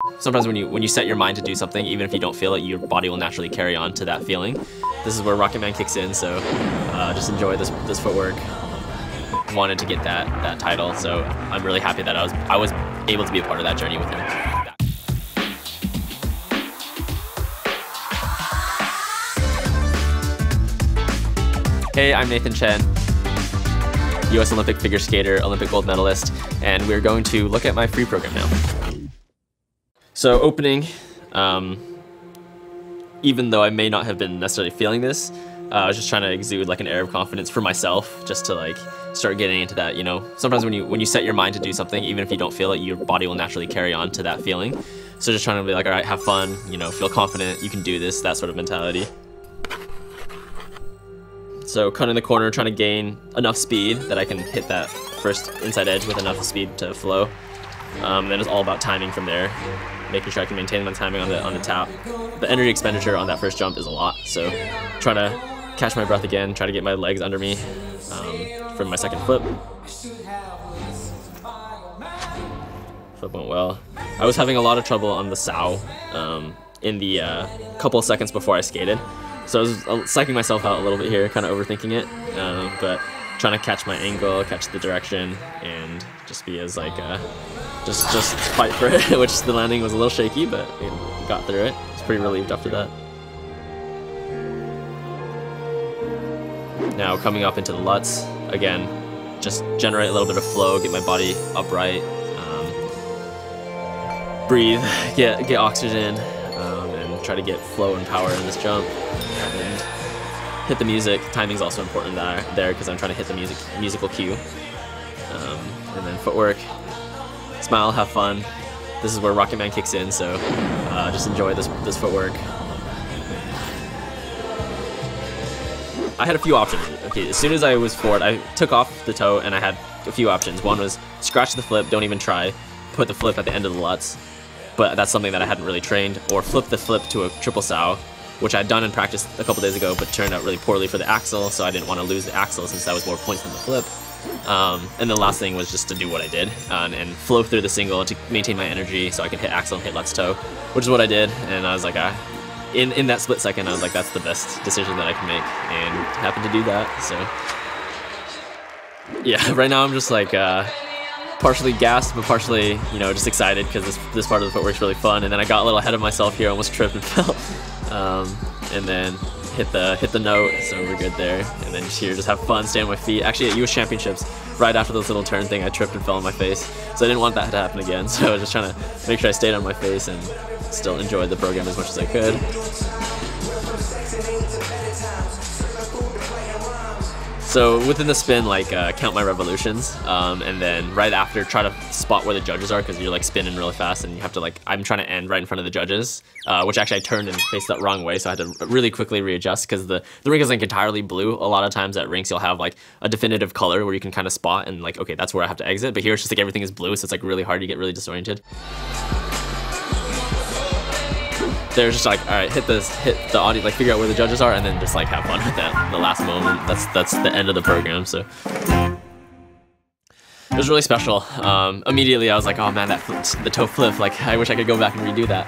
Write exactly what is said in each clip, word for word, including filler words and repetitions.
Sometimes when you when you set your mind to do something, even if you don't feel it, your body will naturally carry on to that feeling. This is where Rocket Man kicks in, so uh, just enjoy this this footwork. Wanted to get that that title, so I'm really happy that I was I was able to be a part of that journey with him. Hey, I'm Nathan Chen, U S Olympic figure skater, Olympic gold medalist, and we're going to look at my free program now. So opening, um, even though I may not have been necessarily feeling this, uh, I was just trying to exude like an air of confidence for myself, just to like start getting into that, you know. Sometimes when you when you set your mind to do something, even if you don't feel it, your body will naturally carry on to that feeling. So just trying to be like, all right, have fun, you know, feel confident, you can do this, that sort of mentality. So cutting the corner, trying to gain enough speed that I can hit that first inside edge with enough speed to flow. Um, then it's all about timing from there, making sure I can maintain my timing on the on the tap. The energy expenditure on that first jump is a lot, so try to catch my breath again, try to get my legs under me um, for my second flip. Flip went well. I was having a lot of trouble on the 𝗧cie um, in the uh, couple of seconds before I skated. So I was psyching myself out a little bit here, kind of overthinking it, um, but trying to catch my angle, catch the direction, and just be as like, uh, just just fight for it, which the landing was a little shaky, but we got through it. I was pretty relieved after that. Now coming up into the 𝗧cie, again, just generate a little bit of flow, get my body upright, um, breathe, get, get oxygen, um, and try to get flow and power in this jump. And hit the music. Timing's also important there because I'm trying to hit the music musical cue. Um, and then footwork. Smile, have fun. This is where Rocket Man kicks in, so uh, just enjoy this this footwork. I had a few options. Okay, as soon as I was forward, I took off the toe and I had a few options. One was scratch the flip, don't even try. Put the flip at the end of the 𝗧cie, but that's something that I hadn't really trained. Or flip the flip to a triple 𝗧cie, which I'd done in practice a couple days ago, but turned out really poorly for the axle, so I didn't want to lose the axle since that was more points than the flip. Um, and the last thing was just to do what I did uh, and flow through the single to maintain my energy so I could hit axle and hit 𝗧cie toe, which is what I did. And I was like, ah, in, in that split second, I was like, that's the best decision that I can make, and happened to do that, so. Yeah, right now I'm just like, uh, partially gassed, but partially, you know, just excited because this, this part of the footwork's really fun. And then I got a little ahead of myself here, almost tripped and fell. Um, and then hit the hit the note, so we're good there. And then just here, just have fun, stay on my feet. Actually, at U S Championships, right after this little turn thing, I tripped and fell on my face. So I didn't want that to happen again. So I was just trying to make sure I stayed on my face and still enjoyed the program as much as I could. So within the spin, like uh, count my revolutions, um, and then right after try to spot where the judges are, because you're like spinning really fast and you have to like, I'm trying to end right in front of the judges, uh, which actually I turned and faced that wrong way, so I had to really quickly readjust because the, the rink is like entirely blue. A lot of times at rinks you'll have like a definitive color where you can kind of spot and like, okay, that's where I have to exit, but here it's just like everything is blue, so it's like really hard to get really disoriented. They're just like, all right, hit this, hit the audience, like figure out where the judges are, and then just like have fun with that. The last moment, that's that's the end of the program. So it was really special. Um, immediately, I was like, oh man, that flip, the toe flip. Like, I wish I could go back and redo that.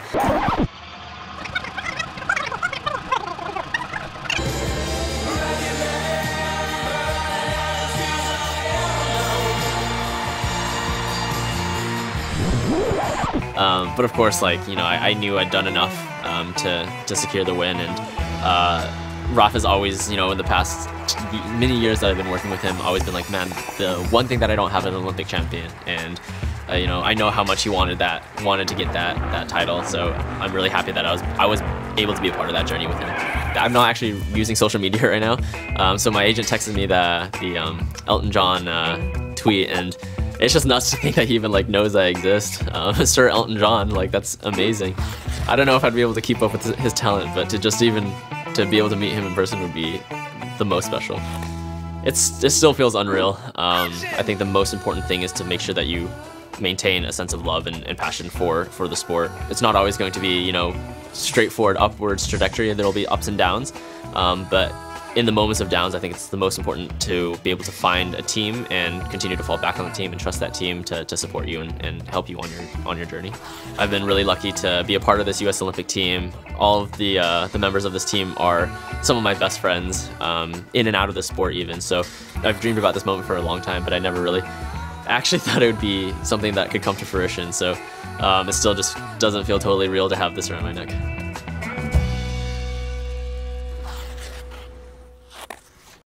Um, but of course, like, you know, I, I knew I'd done enough um, to, to secure the win, and uh, Raf has always, you know, in the past many years that I've been working with him, always been like, man, the one thing that I don't have is an Olympic champion, and uh, you know, I know how much he wanted that, wanted to get that that title, so I'm really happy that I was I was able to be a part of that journey with him. I'm not actually using social media right now, um, so my agent texted me the the um, Elton John uh, tweet, and it's just nuts to think that he even like knows I exist. Uh, Sir Elton John, like that's amazing. I don't know if I'd be able to keep up with his talent, but to just even to be able to meet him in person would be the most special. It's it still feels unreal. Um, I think the most important thing is to make sure that you maintain a sense of love and, and passion for for the sport. It's not always going to be, you know, straightforward upwards trajectory. There will be ups and downs, um, but in the moments of downs, I think it's the most important to be able to find a team and continue to fall back on the team and trust that team to, to support you and, and help you on your on your journey. I've been really lucky to be a part of this U S Olympic team. All of the uh, the members of this team are some of my best friends, um, in and out of the sport even. So I've dreamed about this moment for a long time, but I never really actually thought it would be something that could come to fruition. So um, it still just doesn't feel totally real to have this around my neck.